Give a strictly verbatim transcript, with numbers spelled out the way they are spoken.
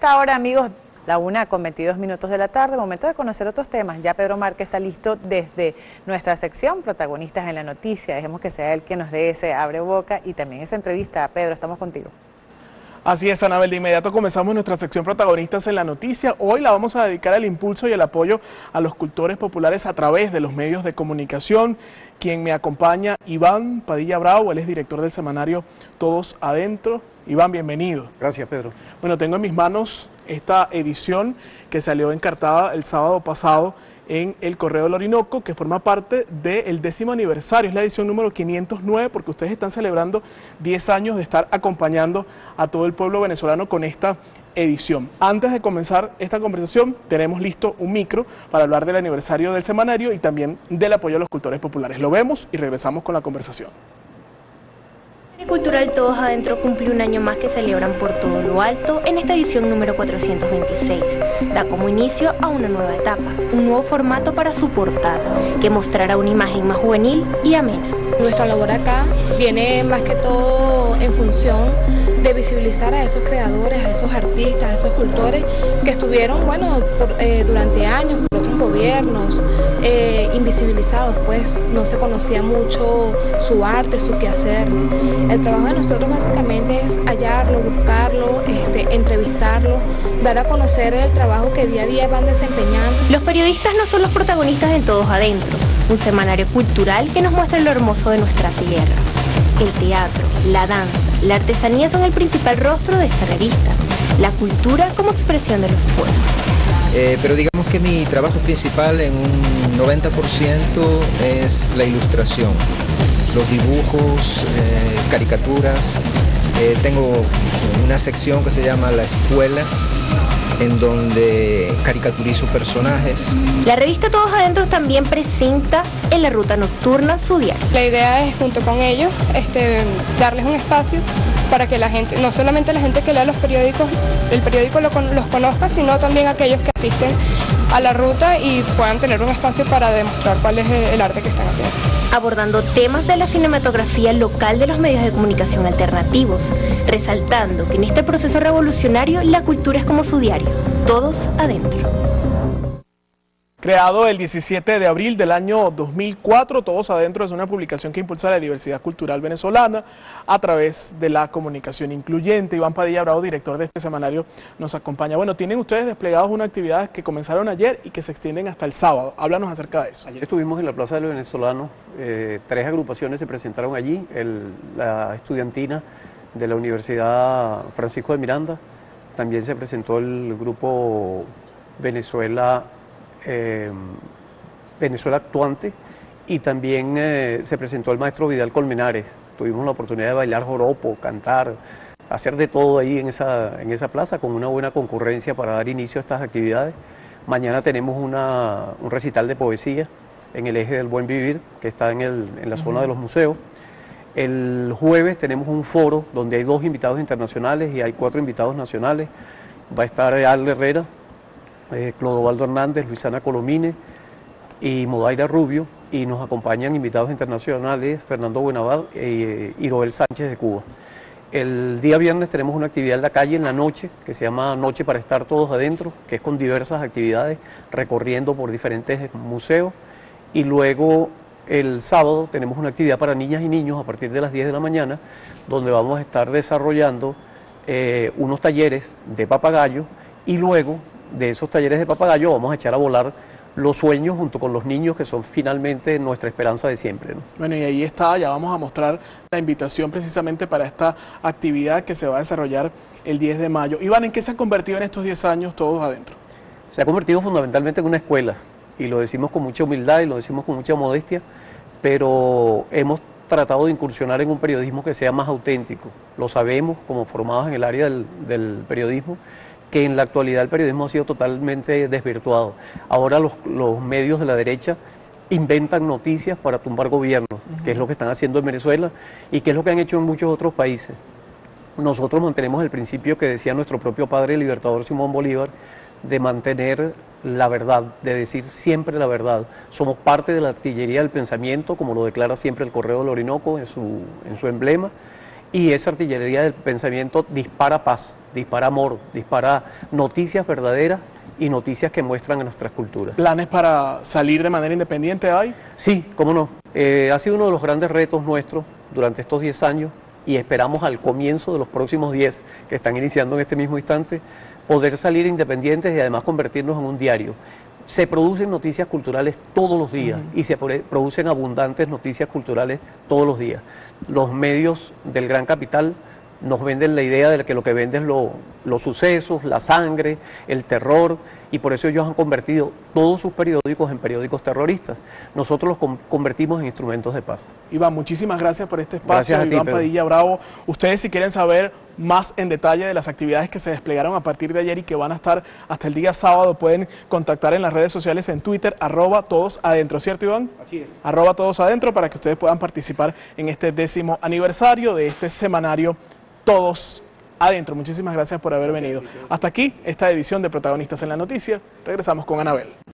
esta hora, amigos, la una con veintidós minutos de la tarde, momento de conocer otros temas. Ya Pedro Márquez está listo desde nuestra sección, protagonistas en la noticia. Dejemos que sea él que nos dé ese abre boca y también esa entrevista. Pedro, estamos contigo. Así es, Anabel, de inmediato comenzamos nuestra sección protagonistas en la noticia. Hoy la vamos a dedicar al impulso y el apoyo a los cultores populares a través de los medios de comunicación. Quien me acompaña, Iván Padilla Bravo, él es director del semanario Todos Adentro. Iván, bienvenido. Gracias, Pedro. Bueno, tengo en mis manos esta edición que salió encartada el sábado pasado en el Correo del Orinoco, que forma parte del décimo aniversario, es la edición número quinientos nueve, porque ustedes están celebrando diez años de estar acompañando a todo el pueblo venezolano con esta edición. Antes de comenzar esta conversación, tenemos listo un micro para hablar del aniversario del semanario y también del apoyo a los cultores populares. Lo vemos y regresamos con la conversación. El Cultural Todos Adentro cumple un año más que celebran por todo lo alto en esta edición número cuatrocientos veintiséis. Da como inicio a una nueva etapa, un nuevo formato para su portada, que mostrará una imagen más juvenil y amena. Nuestra labor acá viene más que todo en función de visibilizar a esos creadores, a esos artistas, a esos cultores que estuvieron, bueno, por, eh, durante años por otros gobiernos, eh, invisibilizados, pues no se conocía mucho su arte, su quehacer. El trabajo de nosotros básicamente es hallarlo, buscarlo, este, entrevistarlo, dar a conocer el trabajo que día a día van desempeñando. Los periodistas no son los protagonistas en Todos Adentro, un semanario cultural que nos muestra lo hermoso de nuestra tierra. El teatro, la danza, la artesanía son el principal rostro de esta revista, la cultura como expresión de los pueblos. Eh, pero digamos que mi trabajo principal en un noventa por ciento es la ilustración, los dibujos, eh, caricaturas. Eh, tengo una sección que se llama La Escuela, en donde caricaturizo personajes. La revista Todos Adentro también presenta en la ruta nocturna su diario. La idea es, junto con ellos, este, darles un espacio para que la gente, no solamente la gente que lea los periódicos, el periódico lo, los conozca, sino también aquellos que asisten a la ruta y puedan tener un espacio para demostrar cuál es el arte que están haciendo. Abordando temas de la cinematografía local de los medios de comunicación alternativos, resaltando que en este proceso revolucionario la cultura es como su diario, Todos Adentro. Creado el diecisiete de abril del año dos mil cuatro, Todos Adentro es una publicación que impulsa la diversidad cultural venezolana a través de la comunicación incluyente. Iván Padilla Bravo, director de este semanario, nos acompaña. Bueno, tienen ustedes desplegados unas actividades que comenzaron ayer y que se extienden hasta el sábado. Háblanos acerca de eso. Ayer estuvimos en la Plaza del Venezolano, eh, tres agrupaciones se presentaron allí, el, la estudiantina de la Universidad Francisco de Miranda, también se presentó el grupo Venezuela Eh, Venezuela Actuante y también eh, se presentó el maestro Vidal Colmenares. Tuvimos la oportunidad de bailar joropo, cantar, hacer de todo ahí en esa, en esa plaza con una buena concurrencia para dar inicio a estas actividades. Mañana tenemos una, un recital de poesía en el eje del Buen Vivir, que está en, el, en la zona de los museos. El jueves tenemos un foro donde hay dos invitados internacionales y hay cuatro invitados nacionales. Va a estar Al Herrera, Eh, Clodovaldo Hernández, Luisana Colomine y Modaira Rubio, y nos acompañan invitados internacionales Fernando Buenavad e Iroel Sánchez de Cuba. El día viernes tenemos una actividad en la calle en la noche que se llama Noche para estar todos adentro, que es con diversas actividades recorriendo por diferentes museos, y luego el sábado tenemos una actividad para niñas y niños a partir de las diez de la mañana, donde vamos a estar desarrollando eh, unos talleres de papagayo, y luego de esos talleres de papagayo vamos a echar a volar los sueños junto con los niños, que son finalmente nuestra esperanza de siempre, ¿no? Bueno, y ahí está, ya vamos a mostrar la invitación precisamente para esta actividad que se va a desarrollar el diez de mayo. Iván, ¿en qué se ha convertido en estos diez años Todos Adentro? Se ha convertido fundamentalmente en una escuela, y lo decimos con mucha humildad y lo decimos con mucha modestia, pero hemos tratado de incursionar en un periodismo que sea más auténtico. Lo sabemos como formados en el área del, del periodismo, que en la actualidad el periodismo ha sido totalmente desvirtuado. Ahora los, los medios de la derecha inventan noticias para tumbar gobiernos, uh-huh. que es lo que están haciendo en Venezuela y que es lo que han hecho en muchos otros países. Nosotros mantenemos el principio que decía nuestro propio padre, el libertador Simón Bolívar, de mantener la verdad, de decir siempre la verdad. Somos parte de la artillería del pensamiento, como lo declara siempre el Correo del Orinoco en su, en su emblema, Y esa artillería del pensamiento dispara paz, dispara amor, dispara noticias verdaderas y noticias que muestran a nuestras culturas. ¿Planes para salir de manera independiente hay? Sí, cómo no. Eh, ha sido uno de los grandes retos nuestros durante estos diez años y esperamos al comienzo de los próximos diez, que están iniciando en este mismo instante, poder salir independientes y además convertirnos en un diario. Se producen noticias culturales todos los días uh-huh. y se producen abundantes noticias culturales todos los días. Los medios del gran capital nos venden la idea de que lo que venden es lo, los sucesos, la sangre, el terror, y por eso ellos han convertido todos sus periódicos en periódicos terroristas. Nosotros los con, convertimos en instrumentos de paz. Iván, muchísimas gracias por este espacio. Gracias a ti, Iván Pedro. Padilla Bravo. Ustedes, si quieren saber más en detalle de las actividades que se desplegaron a partir de ayer y que van a estar hasta el día sábado, pueden contactar en las redes sociales, en Twitter, arroba todos adentro, ¿cierto, Iván? Así es. Arroba todos adentro, para que ustedes puedan participar en este décimo aniversario de este semanario Todos Adentro. Muchísimas gracias por haber venido. Hasta aquí esta edición de Protagonistas en la Noticia. Regresamos con Anabel.